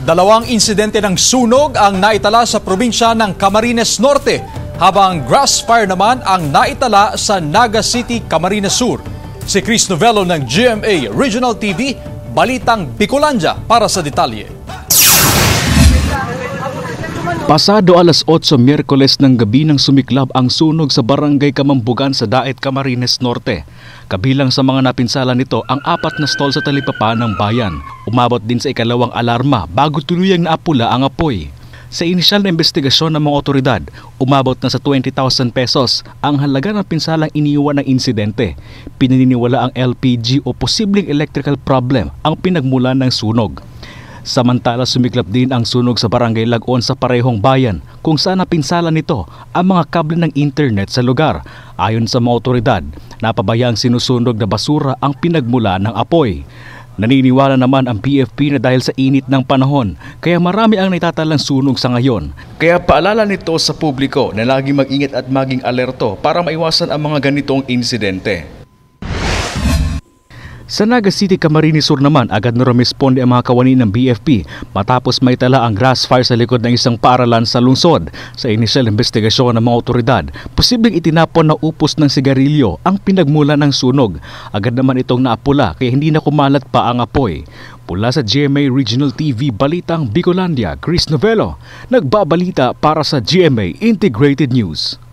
Dalawang insidente ng sunog ang naitala sa probinsya ng Camarines Norte, habang grass fire naman ang naitala sa Naga City, Camarines Sur. Si Chris Novello ng GMA Regional TV, Balitang Bicolandia para sa detalye. Pasado alas 8 Miyerkules ng gabi nang sumiklab ang sunog sa barangay Kamambugan sa Daet, Camarines Norte. Kabilang sa mga napinsala nito ang 4 na stall sa talipapa ng bayan. Umabot din sa ikalawang alarma bago tuluyang naapula ang apoy. Sa inisyal na investigasyon ng mga otoridad, umabot na sa 20,000 pesos ang halaga ng pinsalang iniwan ng insidente. Pinaniniwala ang LPG o posibleng electrical problem ang pinagmulan ng sunog. Samantala sumiklap din ang sunog sa barangay Lagon sa parehong bayan kung saan napinsala nito ang mga kable ng internet sa lugar. Ayon sa mga otoridad, napabayang sinusunog na basura ang pinagmula ng apoy. Naniniwala naman ang PFP na dahil sa init ng panahon, kaya marami ang naitatalang sunog sa ngayon. Kaya paalala nito sa publiko na laging mag-ingat at maging alerto para maiwasan ang mga ganitong insidente. Sa Naga City, Camarines Sur naman, agad na rumisponde ang mga kawani ng BFP matapos maitala ang grass fire sa likod ng isang paaralan sa lungsod. Sa inisyal investigasyon ng mga otoridad, posibleng itinapon na upos ng sigarilyo ang pinagmula ng sunog. Agad naman itong naapula kaya hindi na kumalat pa ang apoy. Mula sa GMA Regional TV, Balitang Bicolandia, Chris Novello, nagbabalita para sa GMA Integrated News.